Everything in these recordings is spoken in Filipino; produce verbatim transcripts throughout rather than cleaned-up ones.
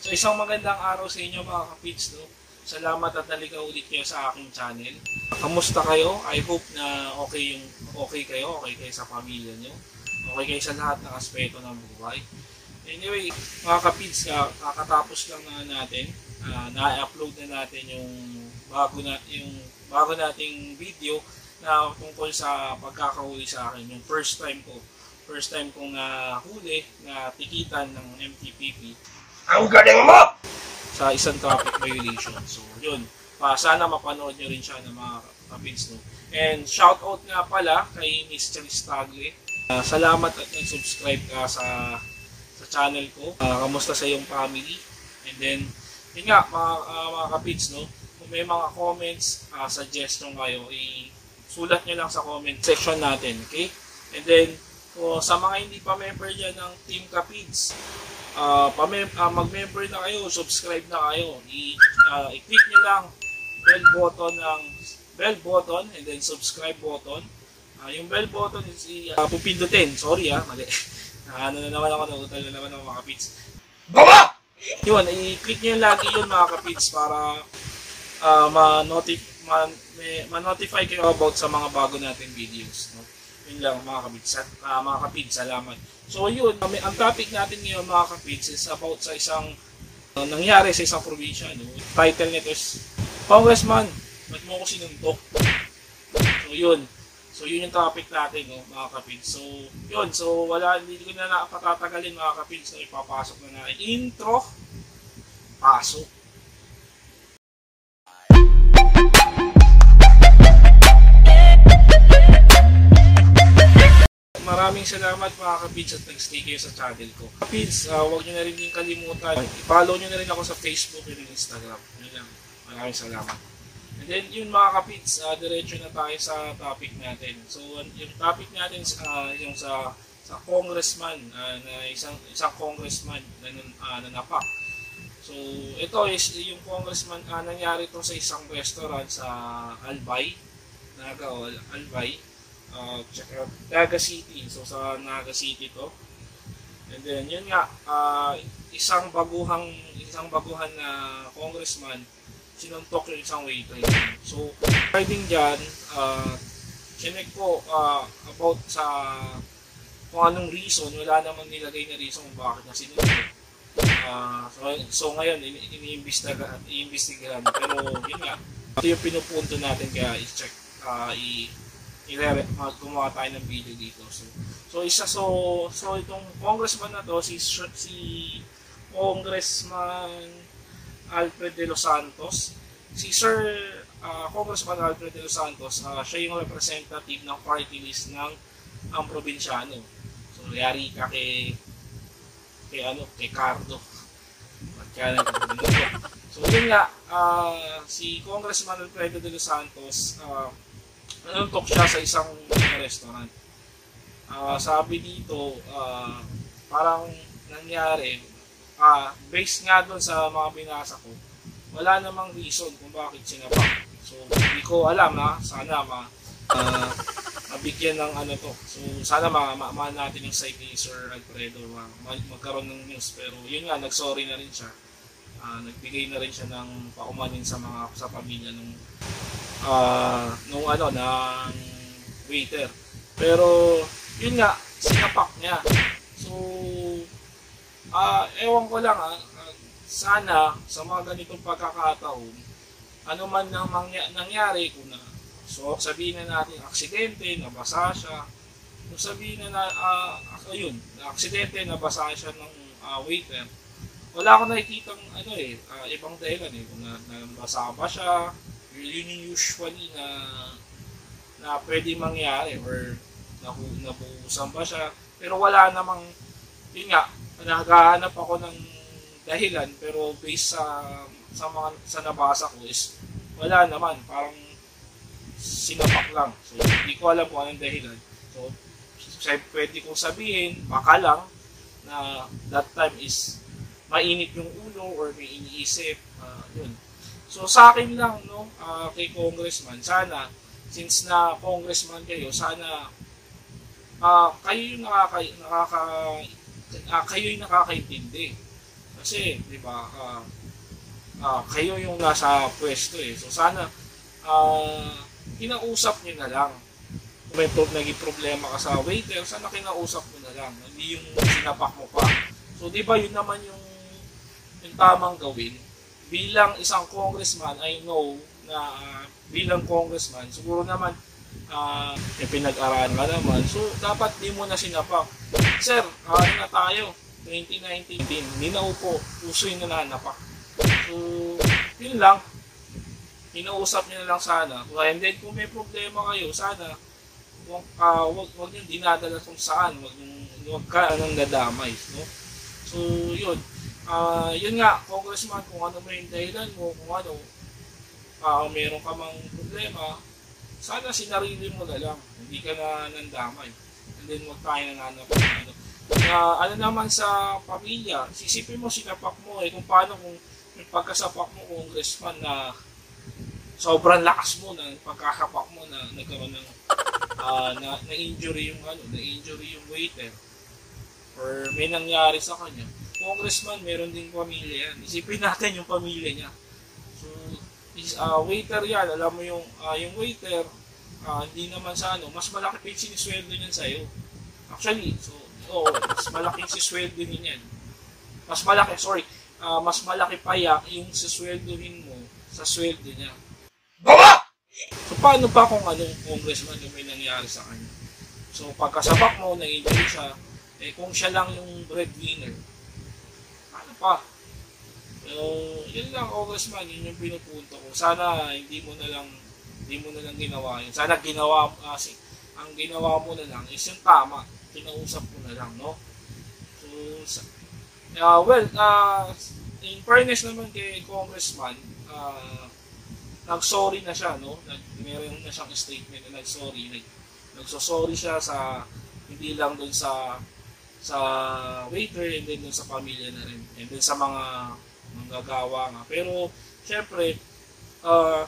So isang magandang araw sa inyo mga kapids, no? Salamat at naligaw ulit kayo sa aking channel. Kamusta kayo? I hope na okay yung okay kayo, okay kayo sa pamilya nyo, okay kayo sa lahat ng aspeto ng buhay. Anyway, mga kapids, kakatapos lang na natin, uh, na-upload na natin yung bago na yung bago nating video na tungkol sa pagkakahuli sa akin, yung first time ko. First time kong nahuli na tikitan ng M T P P. Ang galing mo! Sa isang traffic violation. So, yun. Uh, sana mapanood nyo rin siya ng mga kapids, no? And shout out nga pala kay Miss Charis Tagle. Uh, salamat at nag-subscribe ka sa sa channel ko. Uh, kamusta sa iyong family? And then, yun nga, mga, uh, mga kapids, no? Kung may mga comments, uh, suggestion kayo, i-sulat nyo lang sa comment section natin, okay? And then, kung sa mga hindi pa member dyan ng Team Kapids, Uh, uh, mag-member na kayo, subscribe na kayo. I-click uh, nyo lang bell button ng bell button and then subscribe button. Uh, yung bell button is uh, pupindutin. Sorry ah, mali. Uh, ano na naman ako, nautal na naman ako mga kapids. Baba! Yun, i-click nyo lagi yun mga kapids para uh, ma-notify ma ma kayo about sa mga bago natin videos. No? Yun lang mga kapids. Uh, mga kapids, salamat. So yun, ang topic natin ngayon mga kapids is about sa isang uh, nangyari sa isang probinsya. No? Title nito is Congressman, ba't mo ko sinuntok? So yun. So yun yung topic natin, no, mga kapids. So yun, so wala, hindi ko na napatatagalin mga kapids. So ipapasok na na intro, pasok. Maraming salamat mga kapids at nag-stay kayo sa channel ko. Kapids, uh, huwag nyo na rin din kalimutan. I-follow nyo na rin ako sa Facebook and Instagram. Yun lang. Maraming salamat. And then yun mga kapids, uh, diretso na tayo sa topic natin. So yung topic natin uh, yung sa sa congressman, uh, na isang isang congressman na, uh, na napak. So ito is yung congressman, uh, nangyari ito sa isang restaurant sa Albay, Naga o Albay. Uh, check out Naga City. So sa Naga City to. And then yun nga, uh, isang baguhang isang baguhan na congressman sinuntok yung isang waiter. So regarding dyan, uh, chinek ko uh, about sa kung anong reason. Wala namang nilagay na reason kung bakit na sinuntok. Uh, so, so ngayon iniimbestigahan iniimbestigahan pero yun nga, ito yung pinupunto natin kaya i-check uh, i i-re gumawa tayo ng video dito. So, so isa so so itong congressman na to si si Congressman Alfred de los Santos. Si Sir uh, Congressman Alfred de los Santos, uh, siya yung representative ng party list ng ang probinsyano. So yari ka kay kay ano, kay Cardo. Kaya so yun nga, uh, si Congressman Alfred de los Santos, uh, nanuntok siya sa isang restaurant. Uh, sabi dito, uh, parang nangyari, uh, based nga doon sa mga binasa ko, wala namang reason kung bakit sinapak. So, hindi ko alam ha, sana ma, uh, mabigyan ng ano to. So, sana ma-maan natin yung side ni Sir Alfredo, ma mag magkaroon ng news. Pero yun nga, nag-sorry na rin siya. Uh, nagbigay na rin siya ng paumanin sa mga sa pamilya nung Uh, nung ano ng waiter. Pero yun nga, sinapak niya. So uh, ewan ko lang ah, uh, sana sa mga ganitong pagkakataon, ano man nang nangyari, kung na so sabihin na natin aksidente, nabasa siya, kung sabihin na, na uh, ayun, na aksidente, nabasa siya ng uh, waiter, wala akong nakikitang ano eh, uh, ibang dahilan eh, kung na, nabasa ba siya. Yun yung usually na na pwede mangyari or nabuhusan ba siya, pero wala namang, yun nga, naghahanap ako ng dahilan, pero based sa sa mga sa nabasa ko is wala naman, parang sinapak lang. So hindi ko alam kung anong dahilan. So pwede kong sabihin, baka lang na that time is mainit yung ulo or may iniisip, uh, yun. So sa akin lang, no, uh, kay Congressman, sana, since na Congressman kayo, sana uh, kayo yung nakaka, nakaka, uh, kayo yung nakakaintindi. Kasi, di ba, uh, uh, kayo yung nasa pwesto eh. So sana, uh, kinausap nyo na lang. Kung may naging problema ka sa waiter, sana kinausap mo na lang. Hindi yung sinapak mo pa. So, di ba, yun naman yung, yung tamang gawin. Bilang isang congressman, I know na uh, bilang congressman, siguro naman, uh, may pinag-aralan ka naman. So, dapat di mo na sinapak. Sir, ano na tayo? twenty nineteen, hindi na upo. Uso yung nananapak. So, yun lang. Kinausap niyo na lang sana. And then, kung may problema kayo, sana, Huwag, uh, wag, wag yung dinadala kung saan, wag, yung, wag ka anong nadamay, no? So, yun. Uh, yun nga, congressman, kung ano may dahilan mo, kung ano, uh, meron ka mang problema, sana sinarili mo na lang, hindi ka na nandamay. And then, wag tayo nananap. Ano. Uh, ano naman sa pamilya, sisipin mo, sinapak mo, eh, kung paano kung yung pagkasapak mo, congressman, na sobrang lakas mo na pagkakapak mo na nagkaroon ng uh, na, na-injury yung ano, na-injury yung waiter or may nangyari sa kanya. Congressman, meron ding pamilya yan. Isipin natin yung pamilya niya. So, is, uh, waiter yan, alam mo yung uh, yung waiter, uh, hindi naman sa ano, mas malaki pa yung sinisweldo niyan sa'yo. Actually, so, oo, mas malaki yung sisweldo niyan. Mas malaki, sorry, uh, mas malaki pa yung sisweldohin mo sa sweldo niya. Baba! So, paano pa kung anong congressman yung may nangyari sa kanya? So, pagkasabak mo, nag-injury siya, eh, kung siya lang yung breadwinner, ano pa? So, yun lang, congressman, yun yung pinupunto ko. Sana, hindi mo na lang, hindi mo na lang ginawa yun. Sana, ginawa, kasi, ang ginawa mo na lang is yung tama. Kinausap mo na lang, no? So, uh, well, uh, in fairness naman kay congressman, uh, nag-sorry na siya, no? Nag, meron na siyang statement na nag-sorry. Nag, nagso-sorry siya sa, hindi lang dun sa, sa waiter, and then dun sa pamilya na rin. And then sa mga manggagawa nga. Pero, syempre, uh,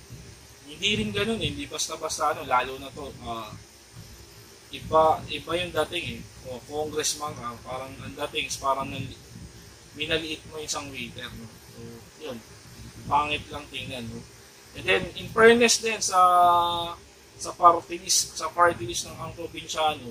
hindi rin ganun eh. Hindi basta-basta, ano, lalo na to, uh, iba, iba yung dating eh. O, congressman ka, parang ang dating is parang minaliit mo isang waiter, no? So, yun. Pangit lang tingnan, no? And then, in fairness din sa sa party list, sa party list ng ang probinsyano,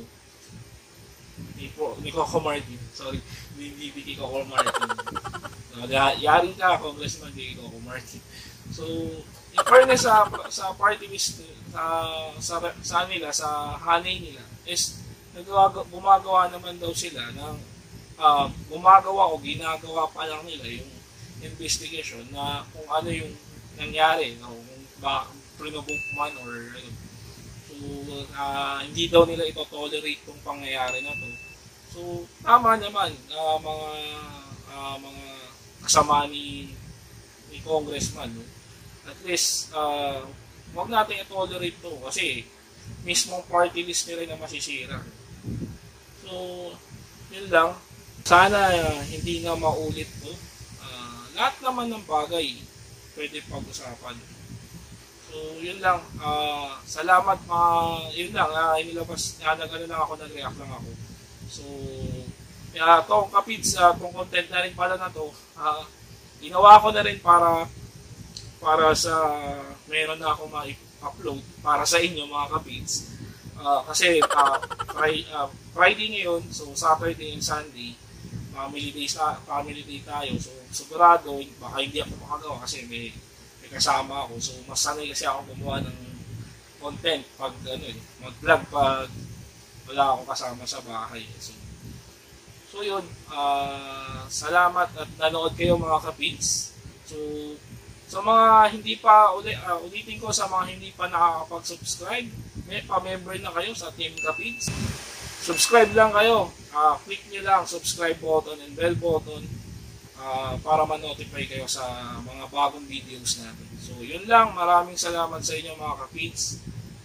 ni, ni Coco Martin, sorry, hindi ni Coco Martin. Uh, yari ka, Congressman, ni Coco Martin. So, in fairness sa, sa party list, sa, sa, sa nila, sa hanay nila, is, nagagawa, gumagawa naman daw sila ng, uh, gumagawa o ginagawa pa lang nila yung investigation na kung ano yung nangyari, no? Kung ba prinubok man or ano. So, uh, hindi daw nila ito tolerate kung pangyayari na to. So, tama naman, uh, mga uh, mga kasama ni, ni congressman, no? At least, uh, huwag natin i-tolerate to kasi mismong party list nila na masisira. So, yun lang. Sana uh, hindi na maulit to. Uh, lahat naman ng bagay pwede pag-usapan. So, yun lang. Uh, salamat mga, yun lang. Uh, inilabas, uh, nag-ano lang ako, nag-react lang ako. So, uh, itong kapids, uh, itong content na rin pala na to, uh, ginawa ko na rin para para sa, meron na ako ma-upload para sa inyo mga kapids. Uh, kasi, uh, Friday, uh, Friday ngayon, so Saturday and Sunday, family day, family day tayo. So, sigurado, baka hindi ako makagawa kasi may, may kasama ako. So, mas sanay kasi ako gumawa ng content pag, ano eh, mag-vlog pag wala akong kasama sa bahay. So, so yun, uh, salamat at nanood kayo mga kapids. So, sa mga hindi pa, uli, uh, ulitin ko sa mga hindi pa nakakapag-subscribe, may pa-member na kayo sa Team Kapids. Subscribe lang kayo. Uh, click nyo lang subscribe button and bell button uh, para ma-notify kayo sa mga bagong videos natin. So, yun lang. Maraming salamat sa inyo mga kapids.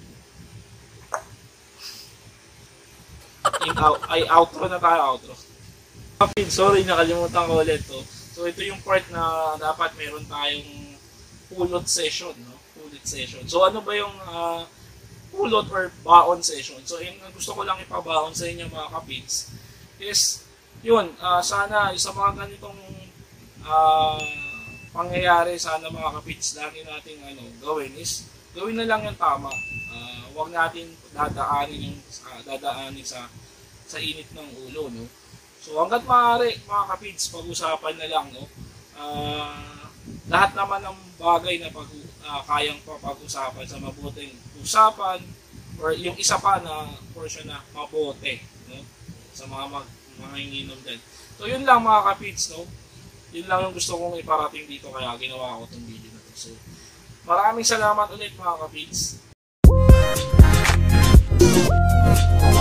In, out, ay, outro na tayo. Outro. Kapids, sorry, nakalimutan ko ulit to. So, ito yung part na dapat meron tayong pulot session. No? Pulot session. So, ano ba yung uh, pulot or baon session? So, yung gusto ko lang ipabaon sa inyo mga kapids is, yun, uh, sana sa mga ganitong uh, pangyayari sana mga kapits, lagi natin ano, gawin is gawin na lang yung tama. Uh, huwag natin dadaanin yung uh, dadaanin sa sa init ng ulo, no. So hangga't maaari mga kapits, pag-usapan na lang, no. Uh, lahat naman ng bagay na pag uh, kayang pag-usapan sa mabuting usapan, or yung isa pa na portion na mabuti, no, sa mga mag, mga ininom din. So yun lang mga kapits, no. Yun lang yung gusto kong iparating dito, kaya ginawa ko itong video na to. So maraming salamat ulit mga kapits.